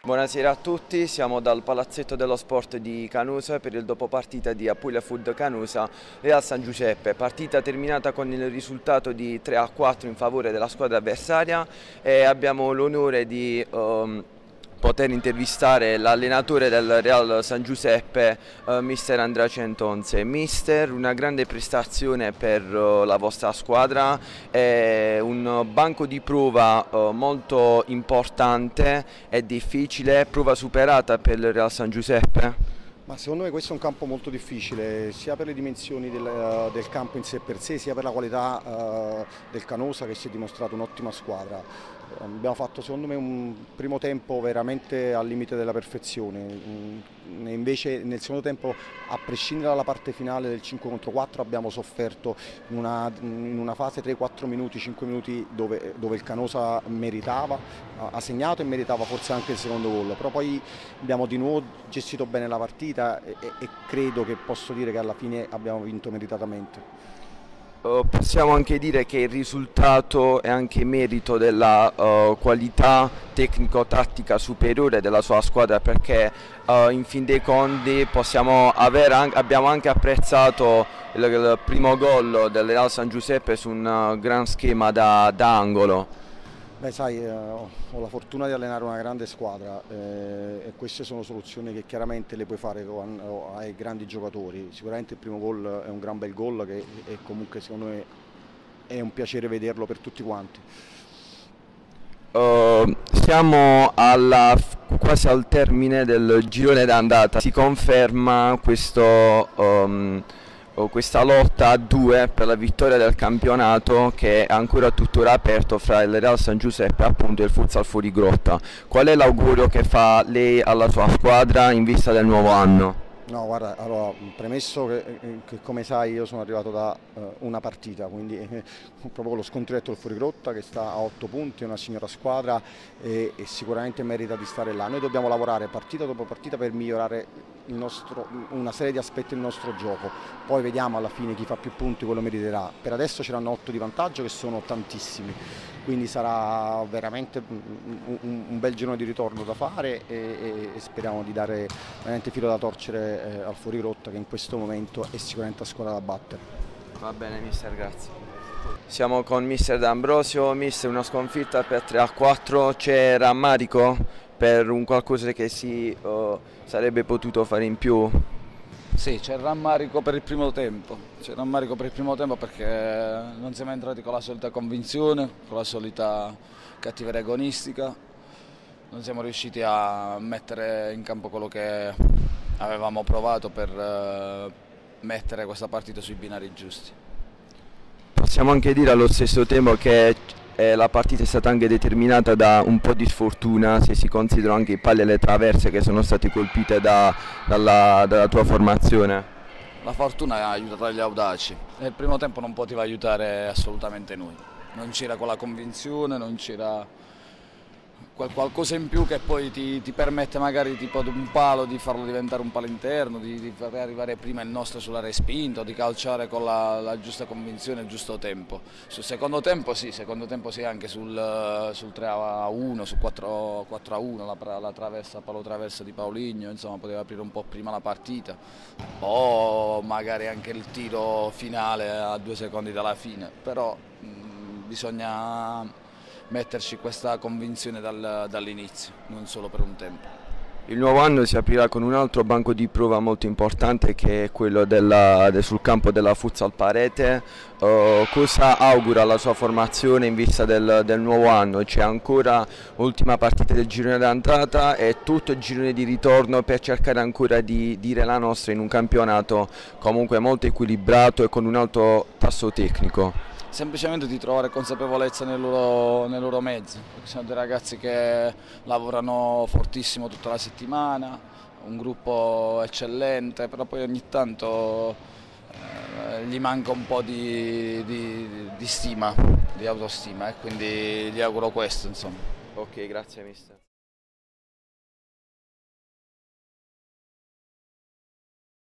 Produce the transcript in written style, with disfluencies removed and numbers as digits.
Buonasera a tutti, siamo dal Palazzetto dello Sport di Canusa per il dopopartita di Apulia Food Canusa Real San Giuseppe, partita terminata con il risultato di 3-4 in favore della squadra avversaria e abbiamo l'onore di poter intervistare l'allenatore del Real San Giuseppe, mister Andrea Centonze. Mister, una grande prestazione per la vostra squadra, è un banco di prova molto importante e difficile, prova superata per il Real San Giuseppe? Ma secondo me questo è un campo molto difficile, sia per le dimensioni del campo in sé per sé, sia per la qualità del Canosa, che si è dimostrato un'ottima squadra. Abbiamo fatto secondo me un primo tempo veramente al limite della perfezione, e invece nel secondo tempo, a prescindere dalla parte finale del 5 contro 4, abbiamo sofferto in una fase 3-4 minuti, 5 minuti dove il Canosa meritava, ha segnato e meritava forse anche il secondo gol, però poi abbiamo di nuovo gestito bene la partita e credo che posso dire che alla fine abbiamo vinto meritatamente. Possiamo anche dire che il risultato è anche merito della qualità tecnico-tattica superiore della sua squadra, perché in fin dei conti abbiamo anche apprezzato il primo gol del Real San Giuseppe su un gran schema da angolo. Beh, sai, ho la fortuna di allenare una grande squadra e queste sono soluzioni che chiaramente le puoi fare ai grandi giocatori. Sicuramente il primo gol è un gran bel gol e comunque secondo me è un piacere vederlo per tutti quanti. Siamo quasi al termine del girone d'andata. Si conferma questa lotta a due per la vittoria del campionato, che è ancora tuttora aperto fra il Real San Giuseppe e appunto il Futsal Fuorigrotta. Qual è l'augurio che fa lei alla sua squadra in vista del nuovo anno? No, guarda, allora, premesso che come sai io sono arrivato da una partita, quindi proprio con lo scontro diretto del Fuorigrotta, che sta a 8 punti, è una signora squadra e sicuramente merita di stare là. Noi dobbiamo lavorare partita dopo partita per migliorare una serie di aspetti del nostro gioco, poi vediamo alla fine chi fa più punti, quello meriterà. Per adesso ce l'hanno 8 di vantaggio, che sono tantissimi, quindi sarà veramente un bel girone di ritorno da fare e speriamo di dare veramente filo da torcere al Fuorigrotta, che in questo momento è sicuramente la squadra da battere. Va bene mister, grazie. Siamo con mister D'Ambrosio. Mister, una sconfitta per 3-4, c'è rammarico per un qualcosa che si sarebbe potuto fare in più? Sì, c'è il rammarico per il primo tempo, perché non siamo entrati con la solita convinzione, con la solita cattiveria agonistica, non siamo riusciti a mettere in campo quello che avevamo provato per mettere questa partita sui binari giusti. Possiamo anche dire allo stesso tempo che la partita è stata anche determinata da un po' di sfortuna, se si considerano anche i pali e le traverse che sono state colpite dalla tua formazione. La fortuna ha aiutato gli audaci e il primo tempo non poteva aiutare assolutamente noi. Non c'era quella convinzione, non c'era qualcosa in più che poi ti permette magari tipo ad un palo di farlo diventare un palo interno, di far arrivare prima il nostro sulla respinta, di calciare con la giusta convinzione e il giusto tempo. Sul secondo tempo sì, anche sul 3-1, sul 4-1, la traversa, palo traversa di Paulinho, insomma poteva aprire un po' prima la partita, o magari anche il tiro finale a 2 secondi dalla fine, però bisogna metterci questa convinzione dall'inizio, non solo per un tempo. Il nuovo anno si aprirà con un altro banco di prova molto importante, che è quello sul campo della Futsal Parete. Cosa augura la sua formazione in vista del nuovo anno? C'è ancora l'ultima partita del girone d'andata e tutto il girone di ritorno per cercare ancora di dire la nostra in un campionato comunque molto equilibrato e con un alto tasso tecnico. Semplicemente di trovare consapevolezza nei loro mezzi, perché sono dei ragazzi che lavorano fortissimo tutta la settimana, un gruppo eccellente, però poi ogni tanto gli manca un po' di stima, di autostima, e quindi gli auguro questo, insomma. Ok, grazie mister.